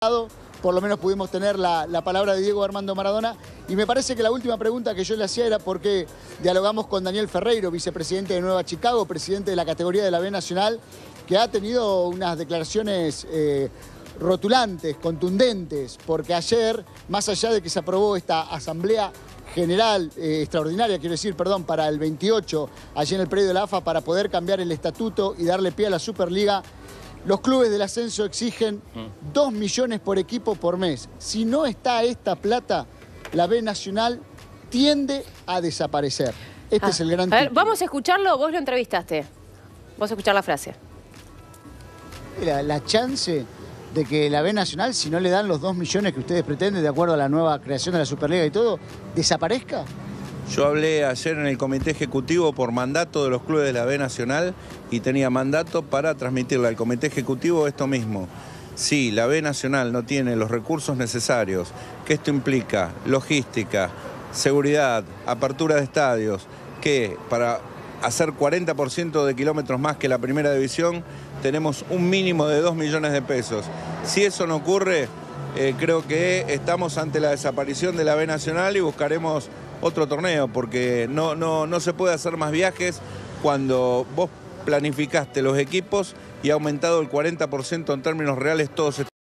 por lo menos pudimos tener la palabra de Diego Armando Maradona. Y me parece que la última pregunta que yo le hacía era porque dialogamos con Daniel Ferreiro, vicepresidente de Nueva Chicago, presidente de la categoría de la B Nacional, que ha tenido unas declaraciones rotulantes, contundentes, porque ayer, más allá de que se aprobó esta asamblea general, extraordinaria, quiero decir, perdón, para el 28, allí en el predio de la AFA, para poder cambiar el estatuto y darle pie a la Superliga, los clubes del ascenso exigen 2 millones por equipo por mes. Si no está esta plata, la B Nacional tiende a desaparecer. Este es el gran título. título. Vamos a escucharlo, vos lo entrevistaste. Vamos a escuchar la frase. La chance de que la B Nacional, si no le dan los 2 millones que ustedes pretenden, de acuerdo a la nueva creación de la Superliga y todo, desaparezca. Yo hablé ayer en el comité ejecutivo por mandato de los clubes de la B Nacional y tenía mandato para transmitirle al comité ejecutivo esto mismo. Si la B Nacional no tiene los recursos necesarios, que esto implica logística, seguridad, apertura de estadios, que para hacer 40% de kilómetros más que la primera división, tenemos un mínimo de 2 millones de pesos. Si eso no ocurre, creo que estamos ante la desaparición de la B Nacional y buscaremos otro torneo, porque no se puede hacer más viajes cuando vos planificaste los equipos y ha aumentado el 40% en términos reales todos estos